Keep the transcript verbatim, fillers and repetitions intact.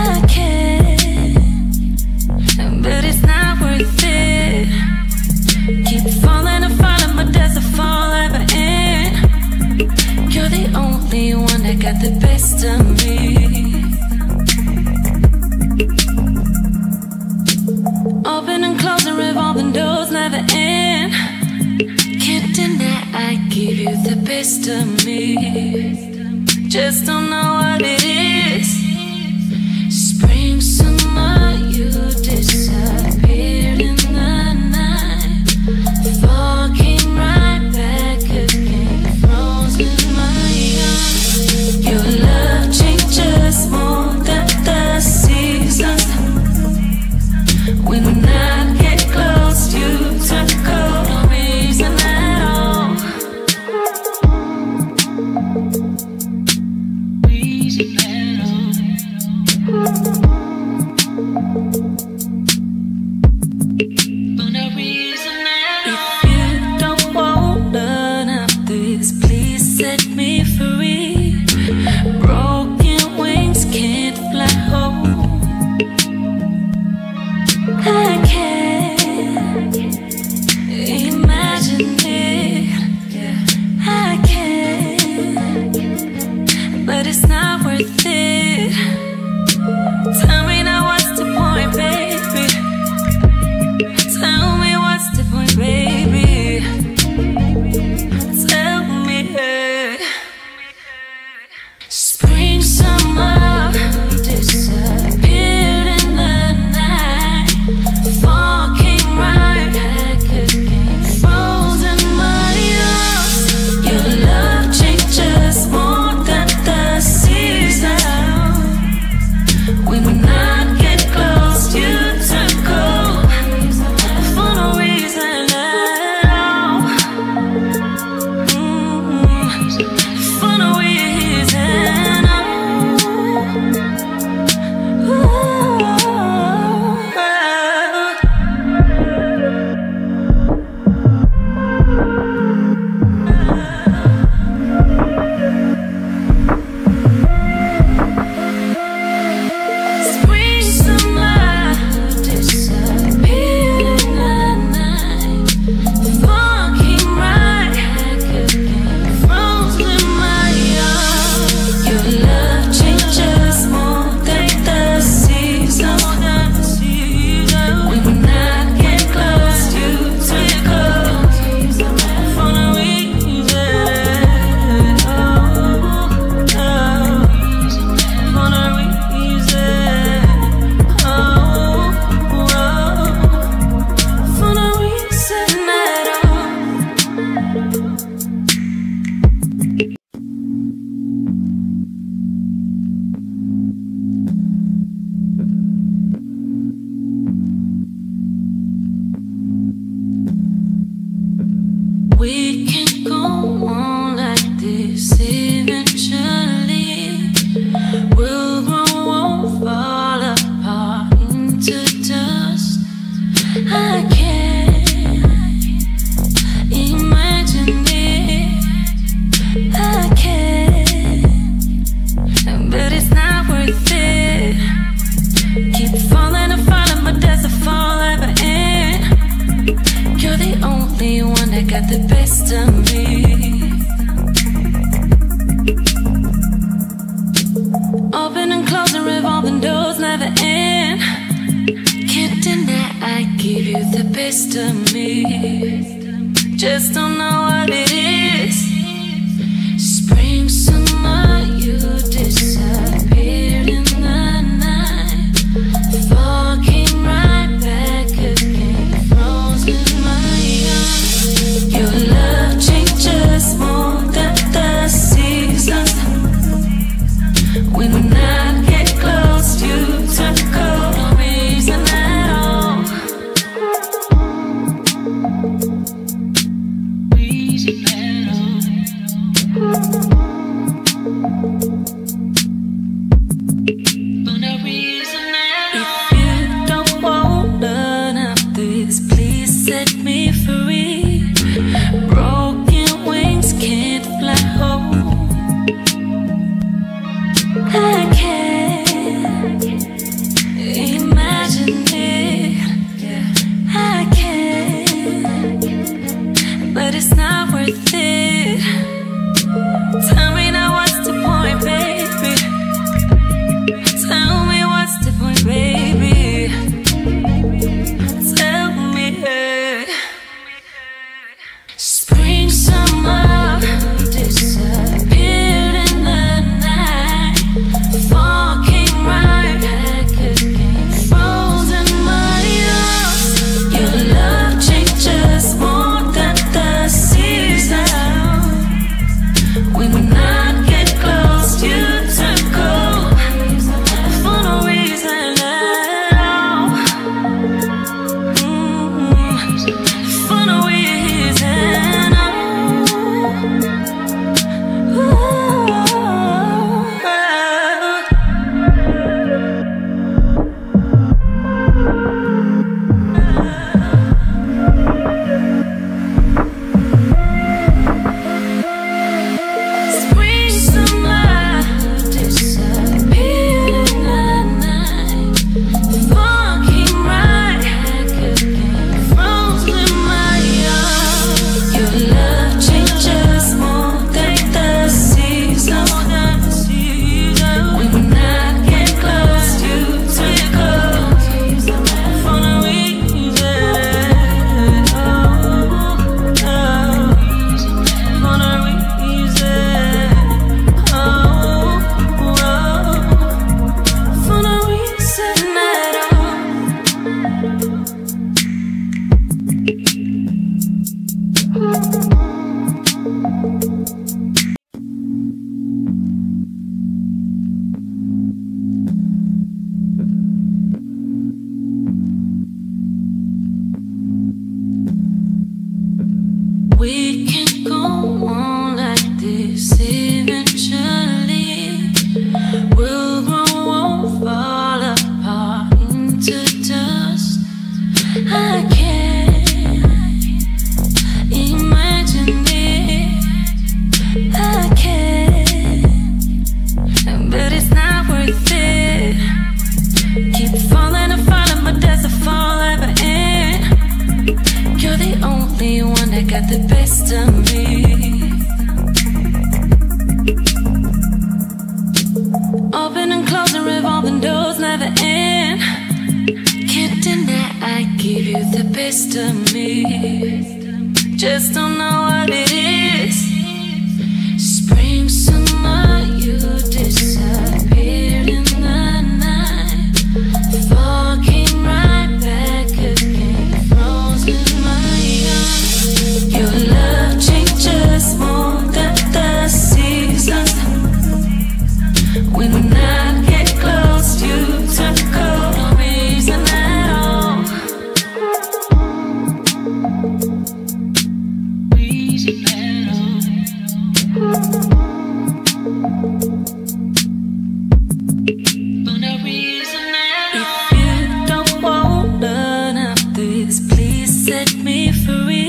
I can, but it's not worth it. Keep falling and falling, but does the fall ever end? You're the only one that got the best of me. Open and closing, revolving doors never end. Can't deny I give you the best of me. Just don't know what it is. Spring, summer, you disappeared in the night. Fall came right back again, frozen in my arms. Your love changes more than the seasons. When I get close, you turn cold. No reason at all. Reason at all. For no reason at all. If you don't want none of this, please set me free. Broken wings can't fly home. I can't imagine it. I can't, but it's not worth it. Tell me now, what's the point, baby? Tell me what's the point, baby? Tell me. Spring, summer, disappeared in the night. Fall came right back again, frozen my arms. Your love changes more than the seasons. When I get close, you turn cold. For no reason at all. Mm-hmm. For no reason at all. Ooh. Spring, summer, disappeared in the night. Fall came right back again, frozen my arms. Your love changes more than the seasons. When I get close, you turn cold. For no reason at all. For no reason. Oh, oh. For no reason at all. We can go on like this eventually. We'll grow, won't fall apart into dust. I can't imagine it. I can't, but it's not worth it. Keep falling and falling, but does the fall ever end? You're the only one that got the best of me. Open and closing, revolving doors never end. Can't deny I give you the best of me. Just don't know what it is. Spring, summer, you disappeared in the night. Fall came right back again, frozen my arms. Your love changes more than the seasons. When I get close, you turn cold. No reason at all. Reason just don't know what it is. Spring, summer, you disappeared in the night. Fall came right back again, frozen my eyes. Your love changes more than the seasons. When I get close, you turn cold, no reason at all. Reason at all. For no reason at all. If you don't want none of this, please set me free.